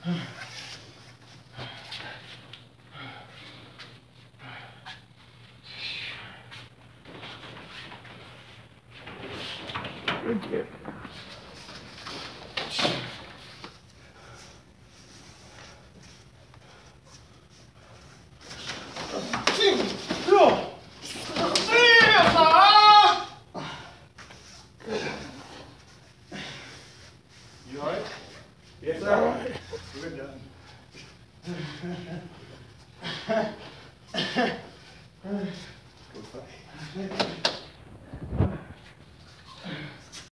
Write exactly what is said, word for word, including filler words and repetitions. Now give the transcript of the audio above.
Good kid. You alright? Yes, all right. We're done. Go fight.